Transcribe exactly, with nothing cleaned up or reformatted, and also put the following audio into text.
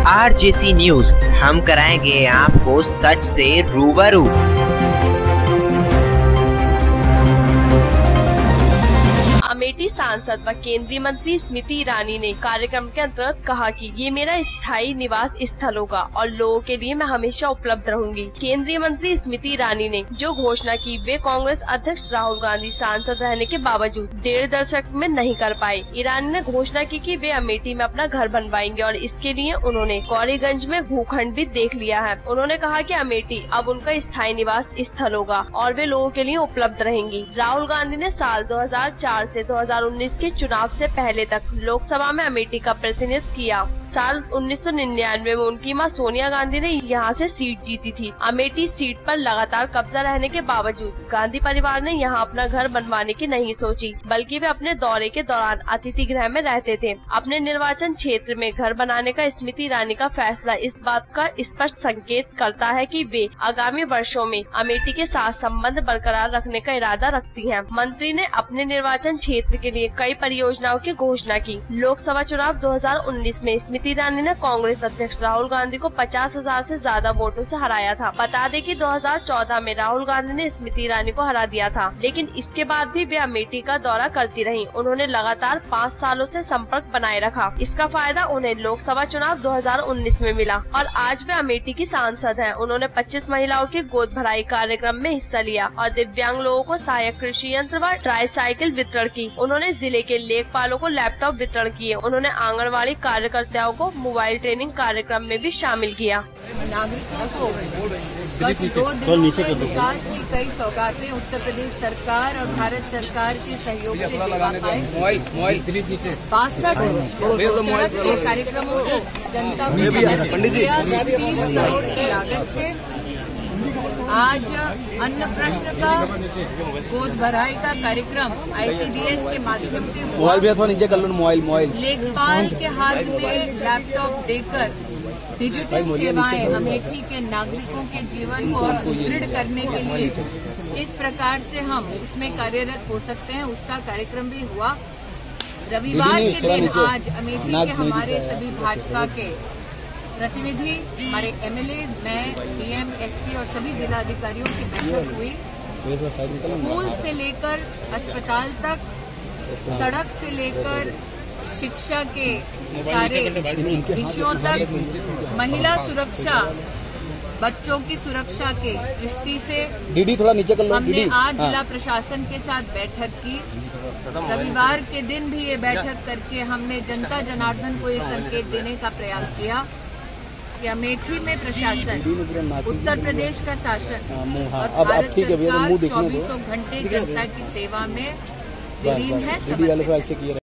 RJC news, हम कराएंगे आपको सच से रूबरू। अमेठी सांसद व केंद्रीय मंत्री स्मृति ईरानी ने कार्यक्रम के अंतर्गत कहा कि ये मेरा स्थायी निवास स्थल होगा और लोगों के लिए मैं हमेशा उपलब्ध रहूंगी। केंद्रीय मंत्री स्मृति ईरानी ने जो घोषणा की वे कांग्रेस अध्यक्ष राहुल गांधी सांसद रहने के बावजूद डेढ़ दशक में नहीं कर पाए। ईरानी ने घोषणा की कि वे अमेठी में अपना घर बनवाएंगे और इसके लिए उन्होंने गौरीगंज में भूखंड भी देख लिया है। उन्होंने कहा कि अमेठी अब उनका स्थायी निवास स्थल होगा और वे लोगों के लिए उपलब्ध रहेंगी। राहुल गांधी ने साल दो हजार चार से दो हजार उन्नीस के चुनाव से पहले तक लोकसभा में अमेठी का प्रतिनिधित्व किया। साल उन्नीस सौ निन्यानवे में उनकी मां सोनिया गांधी ने यहां से सीट जीती थी। अमेठी सीट पर लगातार कब्जा रहने के बावजूद गांधी परिवार ने यहां अपना घर बनवाने की नहीं सोची, बल्कि वे अपने दौरे के दौरान अतिथि गृह में रहते थे। अपने निर्वाचन क्षेत्र में घर बनाने का स्मृति ईरानी का फैसला इस बात का स्पष्ट संकेत करता है कि वे आगामी वर्षों में अमेठी के साथ संबंध बरकरार रखने का इरादा रखती हैं। मंत्री ने अपने निर्वाचन क्षेत्र के लिए कई परियोजनाओं की घोषणा की। लोकसभा चुनाव दो हजार उन्नीस में स्मृति ईरानी ने कांग्रेस अध्यक्ष राहुल गांधी को पचास हजार से ज्यादा वोटों से हराया था। बता दें कि दो हजार चौदह में राहुल गांधी ने स्मृति ईरानी को हरा दिया था, लेकिन इसके बाद भी वे अमेठी का दौरा करती रहीं। उन्होंने लगातार पाँच सालों से संपर्क बनाए रखा। इसका फायदा उन्हें लोकसभा चुनाव दो हजार उन्नीस में मिला और आज वे अमेठी की सांसद हैं। उन्होंने पच्चीस महिलाओं के गोद भराई कार्यक्रम में हिस्सा लिया और दिव्यांग लोगों को सहायक कृषि यंत्र व ट्राईसाइकिल वितरण की। उन्होंने जिले के लेखपालों को लैपटॉप वितरण किए। उन्होंने आंगनवाड़ी कार्यकर्ताओं को मोबाइल ट्रेनिंग कार्यक्रम में भी शामिल किया। नागरिकों को गत दो दिनों में विकास की कई सौगातें उत्तर प्रदेश सरकार और भारत सरकार के सहयोग से देवा पाए। बासठ सड़क के कार्यक्रमों को जनता को तीस करोड़ की लागत से आज अन्न प्रश्न का गोद भराई का कार्यक्रम आईसीडीएस के माध्यम से मोबाइल भी अथवा नीचे कर लो मोबाइल मोबाइल लेखपाल के हाथ में लैपटॉप देकर डिजिटल सेवाएं अमेठी के नागरिकों के जीवन को और सुदृढ़ करने के लिए इस प्रकार से हम इसमें कार्यरत हो सकते हैं, उसका कार्यक्रम भी हुआ। रविवार के दिन आज अमेठी के हमारे सभी भाजपा के प्रतिनिधि, हमारे एमएलए, मैं, डीएम, एसपी और सभी जिला अधिकारियों की बैठक हुई। स्कूल से लेकर अस्पताल तक, सड़क से लेकर शिक्षा के सारे विषयों तक, महिला सुरक्षा, बच्चों की सुरक्षा के दृष्टि से डीडी थोड़ा नीचे कर लो। हमने आज जिला प्रशासन के साथ बैठक की। रविवार के दिन भी ये बैठक करके हमने जनता जनार्दन को ये संकेत देने का प्रयास किया कि अमेठी में प्रशासन, उत्तर प्रदेश का शासन और भारत सरकार चौबीसों घंटे जनता की सेवा में विलीन है।